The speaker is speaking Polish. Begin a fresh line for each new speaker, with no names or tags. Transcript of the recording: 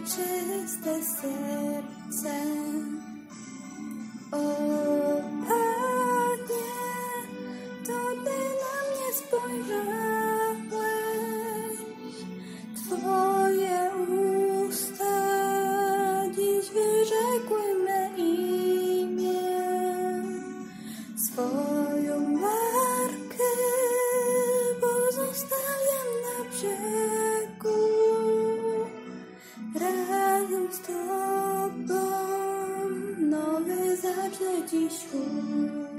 czyste serce. O Panie, to Ty na mnie spojrzałeś, Twoje usta dziś wyrzekły me imię. Swoją markę pozostawiam na brzegu, razem z Tobą nowy zacznę dziś.